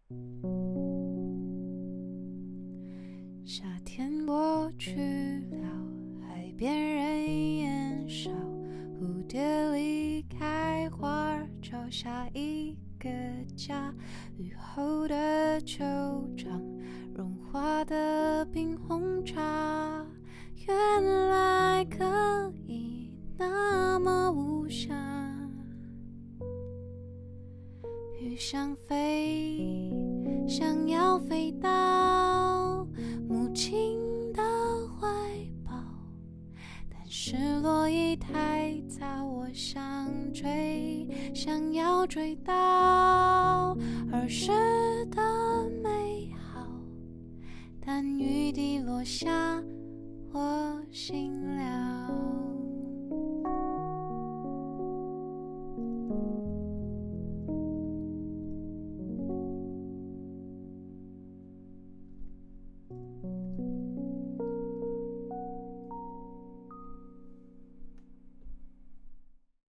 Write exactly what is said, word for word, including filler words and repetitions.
夏天过去了，海边人烟少，蝴蝶离开花儿，找下一个家。雨后的球场，融化的冰红茶，原来可以那么无暇。雨想飞，想要飞到母亲的怀抱，但是落叶太早，我想追，想要追到儿时的美好，但雨滴落下，我醒了。